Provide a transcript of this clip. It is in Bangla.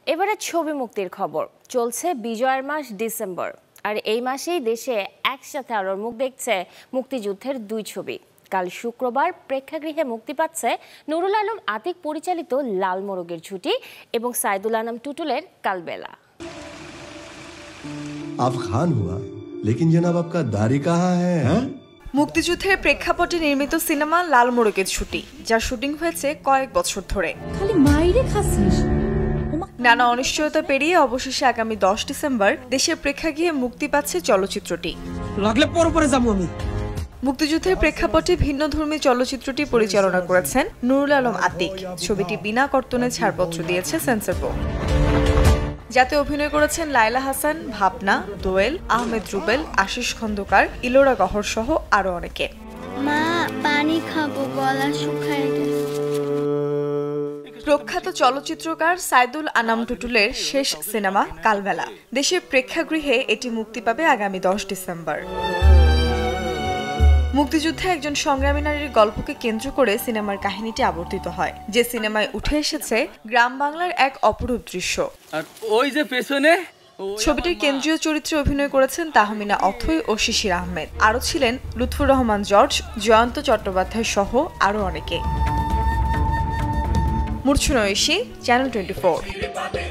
এবারে ছবি মুক্তির খবর। চলছে বিজয়ের মাস ডিসেম্বর, আর এই মাসেই দেশে একসাথে আলোর মুখ দেখছে মুক্তিযুদ্ধের দুই ছবি। কাল শুক্রবার প্রেক্ষাগৃহে মুক্তি পাচ্ছে নুরুল আলম আতিক পরিচালিত লাল মোরগের ছুটি এবং সাইদুল আনাম টুটুলের কালবেলা। आप खान हुआ लेकिन जनाब आपका दाढ़ी कहाँ है? মুক্তিযুদ্ধের প্রেক্ষাপটে নির্মিত সিনেমা লাল মোরগের ছুটি, যার শুটিং হয়েছে কয়েক বছর ধরে। খালি মাইরে খাসিস। নানা অনিশ্চয়তা পেরিয়ে অবশেষে আগামী 10 ডিসেম্বর দেশের প্রেক্ষাগৃহে মুক্তি পাচ্ছে চলচ্চিত্রটি। লাগলে পরে যাবো আমি। মুক্তিযুদ্ধের প্রেক্ষাপটে ভিন্নধর্মী চলচ্চিত্রটি পরিচালনা করেছেন নুরুল আলম আতিক। ছবিটি বিনা কর্তনে ছাড়পত্র দিয়েছে সেন্সর বোর্ড। যাতে অভিনয় করেছেন লায়লা হাসান, ভাবনা, দোয়েল, আহমেদ রুবেল, আশিস খন্দকার, ইলোরা গহর সহ আরো অনেকে। মা পানি খাবো, গলা শুকায় গেছে। প্রখ্যাত চলচ্চিত্রকার সাইদুল আনাম টুটুলের শেষ সিনেমা কালবেলা। দেশের প্রেক্ষাগৃহে এটি মুক্তি পাবে আগামী 10 ডিসেম্বর। মুক্তিযুদ্ধে একজন সংগ্রামী নারীর গল্পকে কেন্দ্র করে সিনেমার কাহিনীটি আবর্তিত হয়, যে সিনেমায় উঠে এসেছে গ্রাম বাংলার এক অপরূপ দৃশ্য। ওই যে পেছনে ছবিটির কেন্দ্রীয় চরিত্রে অভিনয় করেছেন তাহমিনা অথৈ ও শিশির আহমেদ। আরও ছিলেন লুৎফুর রহমান জর্জ, জয়ন্ত চট্টোপাধ্যায় সহ আরও অনেকে। মূর্ছনা ঐশী, চ্যানেল 24।